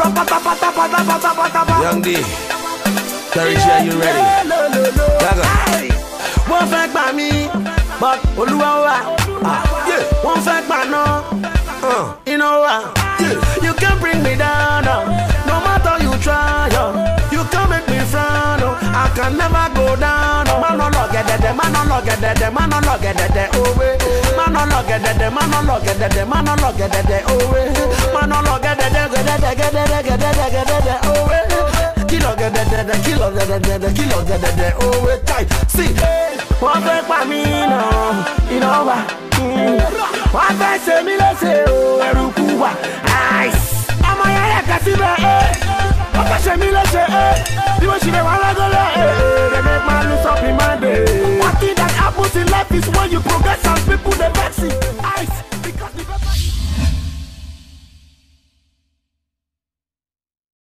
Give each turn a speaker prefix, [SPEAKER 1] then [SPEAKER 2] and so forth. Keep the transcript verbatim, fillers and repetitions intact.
[SPEAKER 1] Young D, Terry J, are you ready? Gaga.
[SPEAKER 2] Won't affect by me, but Oluwa. Won't affect by no. You know what? You can't bring me down. No matter you try, you can't make me frown. I can never go down. Man no look at that, man no look at that, man no look at that. Oh way, man no look at that, man no look at that, man no look at that. Oh way, man no look at that, get that, get that, get that, get that. Oh way, kilo get that, kilo get that, kilo get that. Oh way, tight. See, one break by me no, you know what? One break say me let's say oh erukuwa, ice. I'm a yaya kasiba eh. One say me let's say eh. You want she be wanna go there eh. They make man lose up in my day. One thing that happens in life is when you progress and people they vex it.